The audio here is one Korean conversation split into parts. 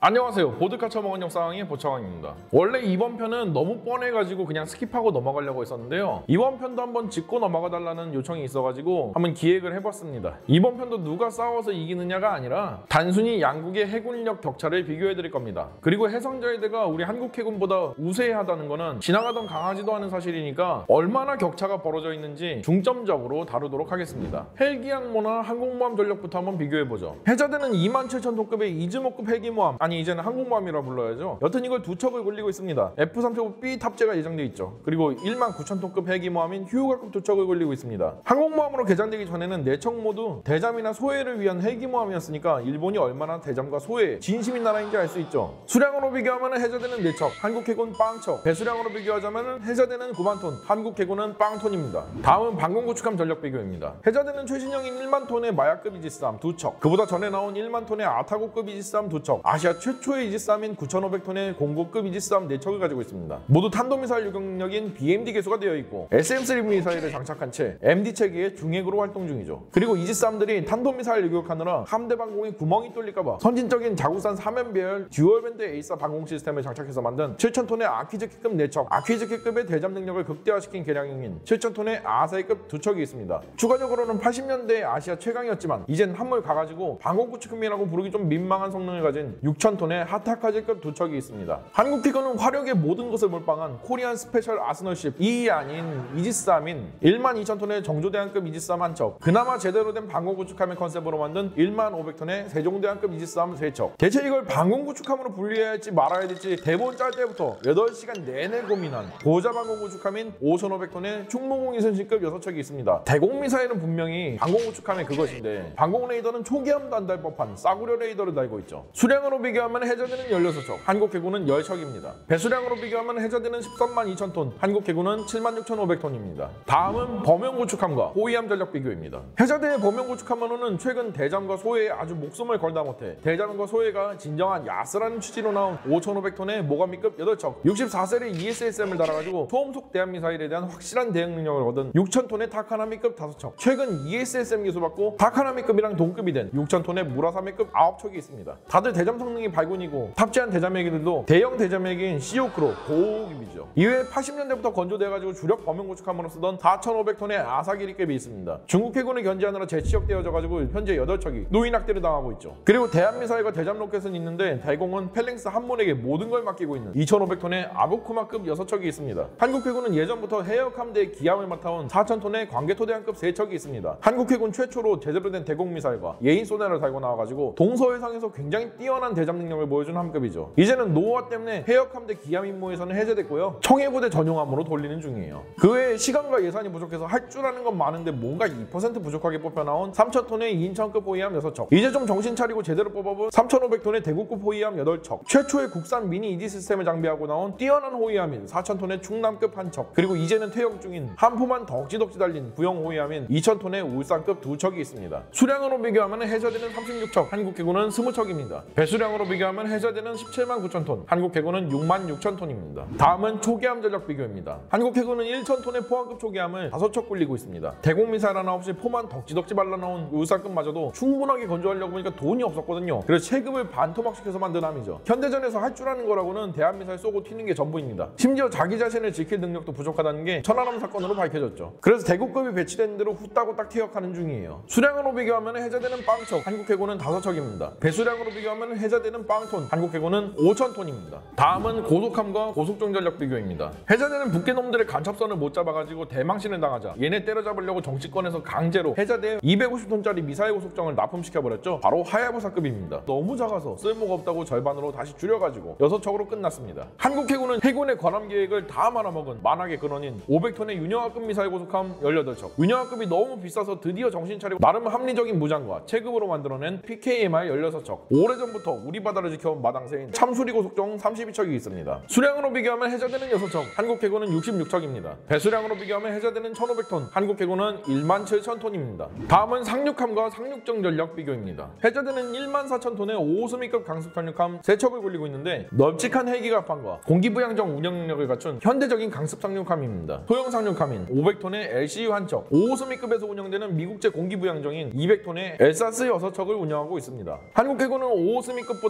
안녕하세요. 보드카 처먹은 영상의 보창왕입니다. 원래 이번 편은 너무 뻔해가지고 그냥 스킵하고 넘어가려고 했었는데요. 이번 편도 한번 짚고 넘어가달라는 요청이 있어가지고 한번 기획을 해봤습니다. 이번 편도 누가 싸워서 이기느냐가 아니라 단순히 양국의 해군력 격차를 비교해드릴 겁니다. 그리고 해상자위대가 우리 한국 해군보다 우세하다는 거는 지나가던 강하지도 않은 사실이니까 얼마나 격차가 벌어져 있는지 중점적으로 다루도록 하겠습니다. 헬기 항모나 항공모함 전력부터 한번 비교해보죠. 해자대는 27,000톤급의 이즈모급 헬기모함, 아니 이제는 항공모함이라 불러야죠. 여튼 이걸 두 척을 굴리고 있습니다. F-35B 탑재가 예정돼 있죠. 그리고 19,000톤급 헬기모함인 휴가급 두 척을 굴리고 있습니다. 항공모함으로 개장되기 전에는 4척 모두 대잠이나 소해를 위한 헬기모함이었으니까 일본이 얼마나 대잠과 소해 진심인 나라인지 알 수 있죠. 수량으로 비교하면 해자대는 4척, 한국해군 빵척, 배수량으로 비교하자면 해자대는 9만톤, 한국해군은 빵톤입니다. 다음은 방공구축함 전력 비교입니다. 해자대는 최신형인 1만 톤의 마약급 이지스함 2척, 그보다 전에 나온 1만 톤의 아타고급 이지스함 2척, 아시아 최초의 이지스함인 9,500톤의 공고급 이지스함 4척을 가지고 있습니다. 모두 탄도미사일 유격력인 BMD 개수가 되어 있고 SM-3 미사일을 장착한 채 MD 체계의 중핵으로 활동 중이죠. 그리고 이지스함들이 탄도미사일 유격하느라 함대 방공에 구멍이 뚫릴까봐 선진적인 자국산 3연배열 듀얼밴드 A4 방공 시스템을 장착해서 만든 7,000톤의 아키즈키급 4척, 아키즈키급의 대잠 능력을 극대화시킨 개량형인 7,000톤의 아사히급 2척이 있습니다. 추가적으로는 80년대의 아시아 최강이었지만 이젠 한물 가가지고 방공구축함이라고 부르기 좀 민망한 성능을 가진 6,000톤의 하타카즈급 2척이 있습니다. 한국해군은 화력의 모든 것을 몰빵한 코리안 스페셜 아스널십, 이 아닌 이지스함인 12,000톤의 정조대왕급 이지스함 1척, 그나마 제대로 된 방공구축함의 컨셉으로 만든 15,000톤의 세종대왕급 이지스함 3척. 대체 이걸 방공구축함으로 분리해야 할지 말아야 될지 대본 짤 때부터 8시간 내내 고민한 고자 방공구축함인 5,500톤의 충무공 이순신급 6척이 있습니다. 대공미사일은 분명히 방공구축함의 그것인데 방공레이더는 초기함도 안 달 법한 싸구려 레이더를 달고 있죠. 수량으로 비교하면 해자대는 16척, 한국해군은 10척입니다. 배수량으로 비교하면 해자대는 132,000톤, 한국해군은 76,500톤입니다. 다음은 범용구축함과 호위함 전력 비교입니다. 해자대의 범용구축함으로는 최근 대잠과 소해에 아주 목숨을 걸다 못해 대잠과 소해가 진정한 야스라는 취지로 나온 5,500톤의 모가미급 8척, 64셀의 ESSM을 달아가지고 초음속 대함미사일에 대한 확실한 대응 능력을 얻은 6,000톤의 타카나미급 5척, 최근 ESSM 기수받고 타카나미급이랑 동급이 된 6,000톤의 무라사메급 9척이 있습니다. 다들 대잠 성능이 발군이고 탑재한 대잠 헬기들도 대형 대잠 헬기인 시오크로 고급이죠. 이외에 80년대부터 건조돼가지고 주력 범용구축함으로 쓰던 4,500톤의 아사기리급이 있습니다. 중국 해군을 견제하느라 재취역되어져가지고 현재 8척이 노인학대를 당하고 있죠. 그리고 대한미사일과 대잠 로켓은 있는데 대공은 펠랭스 한문에게 모든 걸 맡기고 있는 2,500톤의 아부쿠마급 6척이 있습니다. 한국해군은 예전부터 해역함대의 기함을 맡아온 4,000톤의 광개토대함급 3척이 있습니다. 한국해군 최초로 제대로 된 대공미사일과 예인 소나를 달고 나와가지고 동서해상에서 굉장히 뛰어난 대잠 능력을 보여준 함급이죠. 이제는 노후화 때문에 해역함대 기함 임무에서는 해제됐고요. 청해부대 전용함으로 돌리는 중이에요. 그 외에 시간과 예산이 부족해서 할 줄 아는 건 많은데 뭔가 2% 부족하게 뽑혀나온 3,000톤의 인천급 호위함 6척, 이제 좀 정신 차리고 제대로 뽑아본 3,500톤의 대구급 호위함 8척, 최초의 국산 미니 이지 시스템을 장비하고 나온 뛰어난 호위함인 4,000톤의 충남급 1척, 그리고 이제는 퇴역 중인 한 포만 덕지덕지 달린 구형 호위함인 2,000톤의 울산급 2척이 있습니다. 수량으로 비교하면 해자대는 36척, 한국해군은 20척입니다. 배수량으로 비교하면 해자대는 179,000톤, 한국해군은 66,000톤입니다. 다음은 초기함 전력 비교입니다. 한국해군은 1,000톤의 포항급 초기함을 5척 굴리고 있습니다. 대공미사일 하나 없이 포만 덕지덕지 발라놓은 울산급마저도 충분하게 건조하려고 보니까 돈이 없었거든요. 그래서 체급을 반토막시켜서 만든 함이죠. 현대전에서 할 줄 아는 거라고는 대한미사일 쏘고 튀는 게 전부입니다. 심지어 자기 자신을 지킬 능력도 부족하다는 게 천안함 사건으로 밝혀졌죠. 그래서 대구급이 배치된 대로 후딱후딱 퇴역하는 중이에요. 수량으로 비교하면 해자대는 빵척, 한국해군은 5척입니다. 배수량으로 비교하면 해자대는 빵톤, 한국해군은 5,000톤입니다. 다음은 고속함과 고속정 전력 비교입니다. 해자대는 북괴놈들의 간첩선을 못 잡아가지고 대망신을 당하자 얘네 때려잡으려고 정치권에서 강제로 해자대에 250톤짜리 미사일 고속정을 납품시켜버렸죠. 바로 하야부사급입니다. 너무 작아서 쓸모가 없다고 절반으로 다시 줄여가지고 6척으로 끝났습니다. 한국해군은 해군의 관함 계획을 다 말아먹은 만악의 근원인 500톤의 윤영하급 미사일 고속함 18척, 윤영하급이 너무 비싸서 드디어 정신 차리고 나름 합리적인 무장과 체급으로 만들어낸 PKMR 16척, 오래전부터 우리 바다를 지켜온 마당새인 참수리 고속정 32척이 있습니다. 수량으로 비교하면 해자대는 6척, 한국해군은 66척입니다. 배수량으로 비교하면 해자대는 1,500톤, 한국해군은 17,000톤입니다. 다음은 상륙함과 상륙정 전력 비교입니다. 해자대는 14,000톤의 5호수미급 강습 상륙함 3척을 굴리고 있는데 널찍한 헬기 갑판과 공기부양정 운영 능력을 갖춘 현대적인 강습 상륙함입니다. 소형 상륙함인 500톤의 LCU 1척, 5호수미급에서 운영되는 미국제 공기부양정인 200톤의 엘사스 6척을 운영하고 있습니다. 한국해군은 5호수미급보다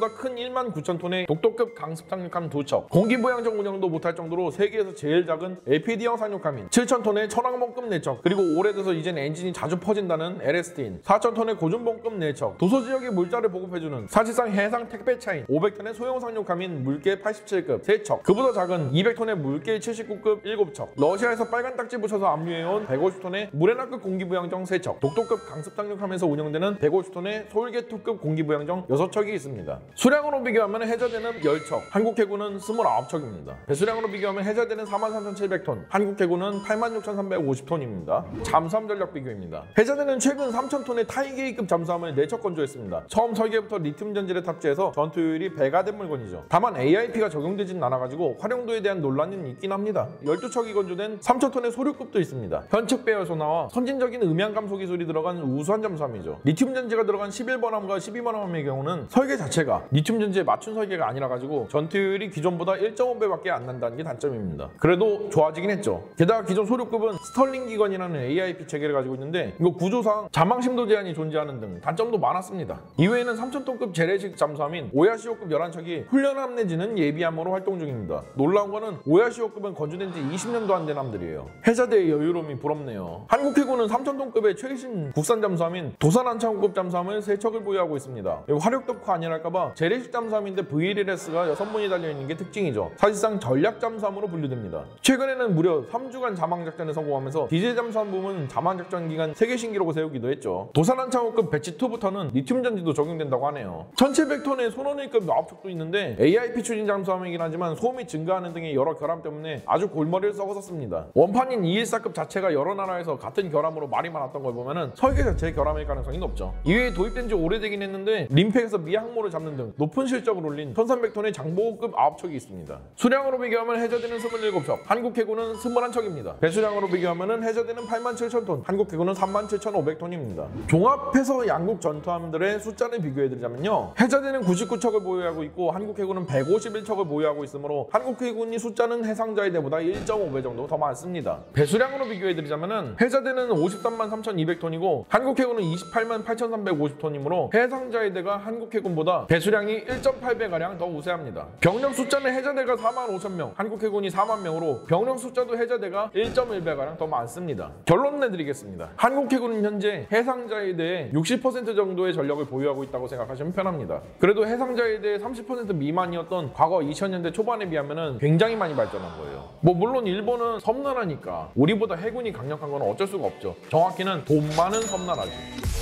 해저드보다 큰 19,000톤의 독도급 강습 상륙함 2척, 공기부양정 운영도 못할 정도로 세계에서 제일 작은 LPD형 상륙함인 7,000톤의 천왕봉급 4척, 그리고 오래돼서 이젠 엔진이 자주 퍼진다는 LST인 4,000톤의 고준봉급 4척, 도서지역의 물자를 보급해주는 사실상 해상 택배차인 500톤의 소형 상륙함인 물개 87급 3척, 그보다 작은 200톤의 물개 79급 7척, 러시아에서 빨간 딱지 붙여서 압류해온 150톤의 무레나급 공기부양정 3척, 독도급 강습 상륙함에서 운영되는 150톤의 서울개2급 공기부양정 6척이 있습니다. 수량으로 비교하면 해저대는 10척, 한국해군은 29척입니다. 배수량으로 비교하면 해저대는 43,700톤, 한국해군은 86,350톤입니다. 잠수함 전력 비교입니다. 해저대는 최근 3,000톤의 타이게이급 잠수함을 4척 건조했습니다. 처음 설계부터 리튬 전지를 탑재해서 전투율이 배가 된 물건이죠. 다만 AIP가 적용되진 않아가지고 활용도에 대한 논란은 있긴 합니다. 12척이 건조된 3,000톤의 소류급도 있습니다. 현측 배열 소나와 선진적인 음향 감소 기술이 들어간 우수한 잠수함이죠. 리튬 전지가 들어간 11번함과 12번함의 경우는 설계 자체가 리튬 전지에 맞춘 설계가 아니라 가지고 전투율이 기존보다 1.5배밖에 안 난다는 게 단점입니다. 그래도 좋아지긴 했죠. 게다가 기존 소류급은 스털링 기관이라는 AIP 체계를 가지고 있는데 이거 구조상 자망 심도 제한이 존재하는 등 단점도 많았습니다. 이외에는 3,000톤급 재래식 잠수함인 오야시오급 11척이 훈련함 내지는 예비함으로 활동 중입니다. 놀라운 거는 오야시오급은 건조된 지 20년도 안 된 함들이에요. 해저대의 여유로움이 부럽네요. 한국해군은 3,000톤급의 최신 국산 잠수함인 도산안창호급 잠수함을 3척을 보유하고 있습니다. 화력 덕후 아니랄까봐 재래식 잠수함인데 VLS가 6분이 달려있는 게 특징이죠. 사실상 전략 잠수함으로 분류됩니다. 최근에는 무려 3주간 자망작전에 성공하면서 디젤 잠수함 부문 자망작전 기간 세계 신기록을 세우기도 했죠. 도산안창호급 배치2부터는 리튬 전지도 적용된다고 하네요. 1,700톤의 손원일급 9척도 있는데 AIP 추진 잠수함이긴 하지만 소음이 증가하는 등의 여러 결함 때문에 아주 골머리를 썩었었습니다. 원판인 214급 자체가 여러 나라에서 같은 결함으로 말이 많았던 걸 보면은 설계 자체의 결함일 가능성이 높죠. 이외에 도입된 지 오래되긴 했는데 림팩에서 미항모를 잡는 등 높은 실적을 올린 1,300톤의 장보급 9척이 있습니다. 수량으로 비교하면 해저대는 27척, 한국해군은 21척입니다. 배수량으로 비교하면 해저대는 87,000톤, 한국해군은 37,500톤입니다. 종합해서 양국 전투함들의 숫자를 비교해드리자면요, 해저대는 99척을 보유하고 있고 한국해군은 151척을 보유하고 있으므로 한국해군이 숫자는 해상자위대보다 1.5배 정도 더 많습니다. 배수량으로 비교해드리자면 해저대는 53만 3,200톤이고 한국해군은 28만 8,350톤이므로 해상자위대가 한국해군보다 배수량이 1.8배가량 더 우세합니다. 병력 숫자는 해저대가 4만 5,000명, 한국해군이 4만 명으로 병력 숫자도 해저대가 1.1배가량 더 많습니다. 결론 내드리겠습니다. 한국해군은 현재 해상자위대의 60% 정도의 전력을 보유하고 있다고 생각하시면 편합니다. 그래도 해상자위대의 30% 미만이었던 과거 2000년대 초반에 비하면 굉장히 많이 발전한 거예요. 물론 일본은 섬나라니까 우리보다 해군이 강력한 건 어쩔 수가 없죠. 정확히는 돈 많은 섬나라죠.